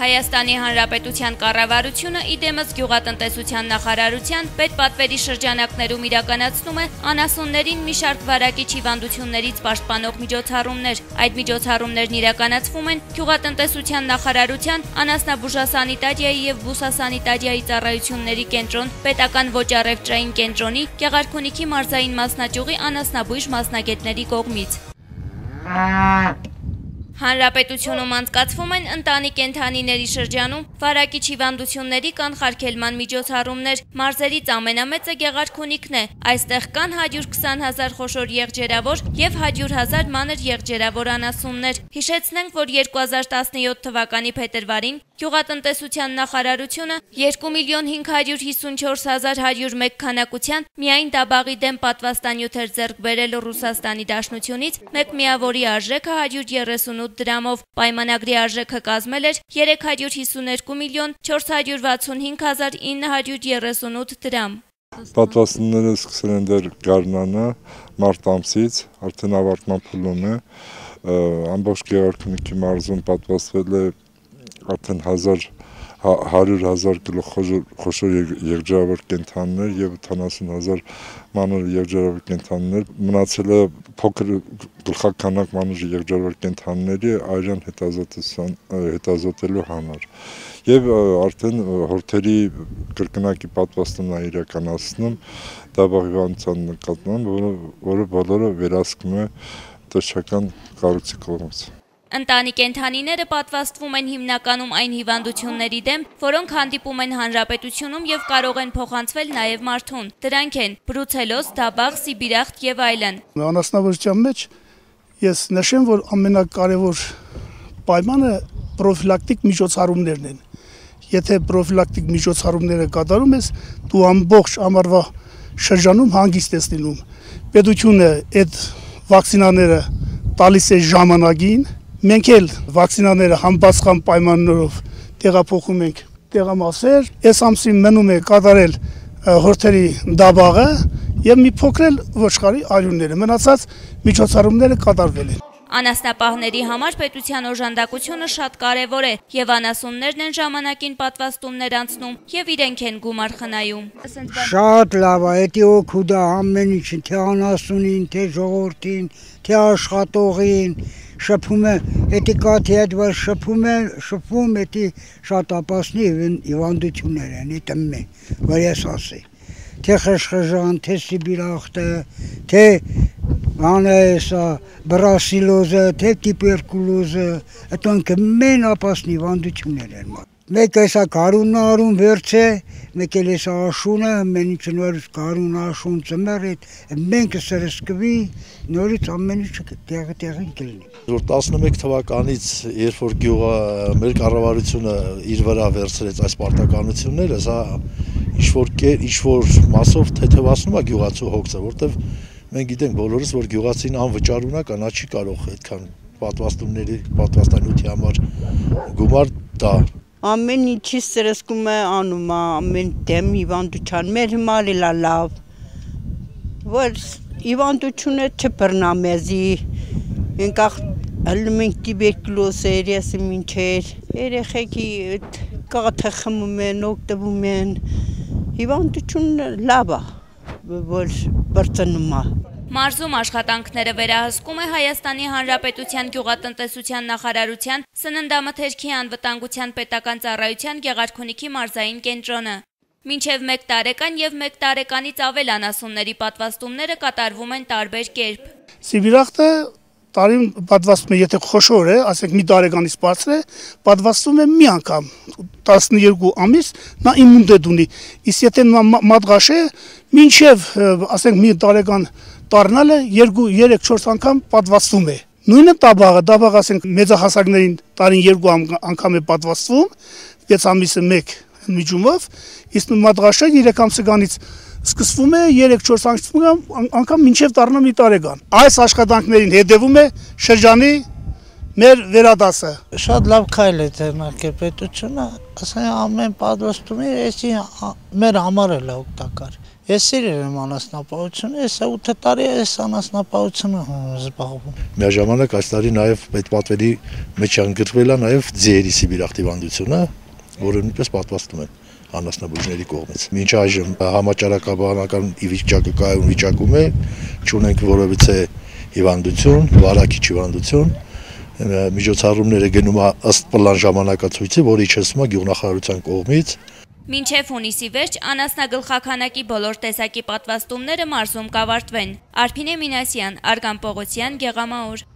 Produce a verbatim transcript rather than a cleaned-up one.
Հայաստանի Հանրապետության կառավարությունը իդեմս գյուղատնտեսության նախարարության պետպատվերի շրջանակներում իրականացնում է անասուններին մի շարք վարակիչ հիվանդություններից պաշտպանող միջոցառումներ։ Այդ միջոցառումներն իրականացվում են գյուղատնտեսության նախարարության անասնաբուժասանիտարիայի եւ բուսասանիտարիայի ծառայությունների կենտրոն, պետական ոչ առևտրային կենտրոնի, Գեղարքունիքի մարզային մասնաճյուղի անասնաբույժ մասնագետների կողմից։ Հանրապետությունում անցկացվում են ընտանի կենդանիների շրջանում վարակիչ հիվանդությունների կանխարգելման միջոցառումներ։ Մարզերից ամենամեծը Գեղարքունիքն է։ Այստեղ կան հարյուր քսան հազար խոշոր եղջերավոր եւ հարյուր հազար մանր եղջերավոր անասուններ։ Հիշեցնենք, որ երկու հազար տասնյոթ թվականի փետրվարին Գյուղատնտեսության նախարարությունը երկու միլիոն հինգ հարյուր հիսունչորս հազար հարյուր մեկ քանակության միայն դաբաղի դեմ պատվաստանյութեր ձեռք բերել Ռուսաստանի Դաշնությունից, մեկ միավորի արժեքը հարյուր երեսունութ դրամով, պայմանագրի արժեքը կազմել էր երեք հարյուր հիսուներկու միլիոն չորս հարյուր վաթսունհինգ հազար ինը հարյուր երեսունութ դրամ։ Պատվաստանները սկսել են դեռ գարնանը, մարտ ամսից, արդեն ավարտման փուլում է, ամբողջ Գեղարքունիքի մարզում պատվաստվել է արդեն հարյուր հազար կիլո խոշոր եղջերավոր կենդանիներ եւ ութանասուն հազար մանր եղջերավոր կենդանիներ, մնացել է փոքր գլխականակ մանր եղջերավոր կենդանիների այրան հետազոտելու համար եւ արդեն հորթերի կրկնակի պատվաստումն է իրականացնում դաբաղի հիվանդության նկատմամբ, որը բոլորը վերահսկում է տնտեսական կառույցի կողմից։ Ընտանի կենդանիները պատվաստվում են հիմնականում այն հիվանդությունների դեմ, որոնք հանդիպում են հանրապետությունում եւ կարող են փոխանցվել նաեւ մարդուն։ Դրանք են բրուցելոզ, դաբաղ, սիբիրախտ եւ այլն։ Անասնաբուժության մեջ ես նշեմ, որ ամենակարևոր պայմանը պրոֆիլակտիկ միջոցառումներն են։ Եթե պրոֆիլակտիկ միջոցառումները կատարում ես, դու ամբողջ ամառվա շրջանում հանգիստ ես լինում։ Պետությունը այդ վակցինաները տալիս է ժամանակին։ Մենք էլ վակցինաները համապատասխան պայմաններով տեղափոխում ենք տեղամասեր, այս ամսին մնում է կատարել հորթերի դաբաղը եւ մի փոքր ոչխարի արյունները, մնացած միջոցառումները կատարվել են։ Անասնապահների համար պետության օժանդակությունը շատ կարևոր է եւ անասուններն են ժամանակին պատվաստումներ անցնում եւ իրենք են գումար խնայում։ Շատ լավ է, դա օգուտ է ամեն ինչ, թե անասունին, թե ժողովրդին, թե աշխատողին, շփում է, դա կաթի հետ որ շփում է, շփում է, դա շատ ապասնի հիվանդություններ են, դա մե, որ ես ասի։ Թե խշխժան, թե սիբիրախտը, թե անայսա, բրասիլոզը, թե տիպերկուլոզը, այդոնք մեն ապասնի հիվանդություններ են։ Մեկ էսա կարունն արուն վերջ է, մեկ էլ էսա աշունը, մեն ինչ նորից կարուն աշուն ծմեր էդ, մենք սրսկվի, նորից ամեն ինչ տեղը տեղին կլինի։ Որ տասնմեկ թվականից, երբ որ գյուղը մեր կառավարությունը իր վրա վերցրեց այս պարտականությունները, սա ինչ-որ մասով թեթևացնում է գյուղացու հոգսը, որտեվ մենք գիտենք բոլորս, որ գյուղացին անվճար ունակ, նա չի կարող այդքան պատվաստումների, պատվաստանյութի համար գումար տա։ Ամեն ինչի սրսկում է անում, ամեն դեմ հիվանդության, մեր հիմար էլ լավ, որ հիվանդությունը չբռնա մեզի, ենքախ հլում ենք տիբերկուլոզեր, եսը մինչեր, երեխեքի կաթը խմում են, օգտվում են, հիվանդությունը լավ է, որ բրծնում է։ Մարզում աշխատանքները վերահսկում է Հայաստանի Հանրապետության գյուղատնտեսության նախարարության սննդամթերքի անվտանգության պետական ծառայության Գեղարքունիքի մարզային կենտրոնը։ Մինչև մեկ տարեկան եւ մեկ տարեկանից ավել անասունների պատվաստումները կատարվում են տարբեր կերպ։ Սիբիրախտը տարին պատվաստում է, եթե խոշոր է, ասենք մի տարեկանից բարձր է, պատվաստում է մի անգամ, տասնյոթ ամիս, նա իմունիտետ ունի։ Իսկ եթե մատղաշ է, մինչև ասենք մի տարեկան տարնալը երկու երեք չորս անգամ պատվաստվում է։ Նույնը տաբաղը, տաբաղը ասենք մեծահասակներին տարին երկու անգամ է պատվաստվում, վեց ամիսը մեկ միջումով, իսկ մատղաշը երեք ամսականից սկսվում է երեք չորս անգամ մինչև դառնա մի տարեկան։ Այս աշխատանքներին հետևում է շրջանի մեր վերադասը։ Շատ լավ քայլ է ձեռնարկել պետությունը, ասեն ամեն պատվաստումի էսի մեր համար էլ է օգտակար։ Ես սիրել եմ անասնապահությունը, ես ութ տարի այս անասնապահությունը զբաղվում։ Միաժամանակ այս տարի նաև պետպատվերի մեջ անգրվել է նաև ձիերի սիբիրախտի հիվանդությունը, որը նույնպես պատվաստում են անասնաբույժների կողմից։ Մինչ այժմ համաճարակաբանական վիճակը կայուն վիճակում է, չունենք որևիցե հիվանդություն, վարակիչ հիվանդություն, միջոցառումները գնում է ըստ պլան ժամանակացույցի, որը իջեցվում է գյուղնախարարության կողմից։ Մինչև հունիսի վերջ անասնագլխաքանակի բոլոր տեսակի պատվաստումները մարզում կավարտվեն։ Արփինե Մինասյան, Արգամ Պողոսյան, Գեղամաուր։